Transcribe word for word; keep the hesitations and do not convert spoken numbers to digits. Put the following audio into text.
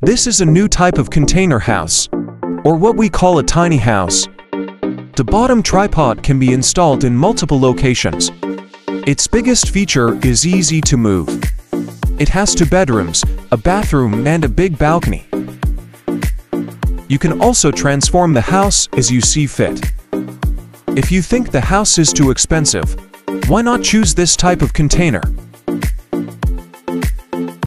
This is a new type of container house, or what we call a tiny house. The bottom tripod can be installed in multiple locations. Its biggest feature is easy to move. It has two bedrooms, a bathroom and a big balcony. You can also transform the house as you see fit. If you think the house is too expensive, why not choose this type of container?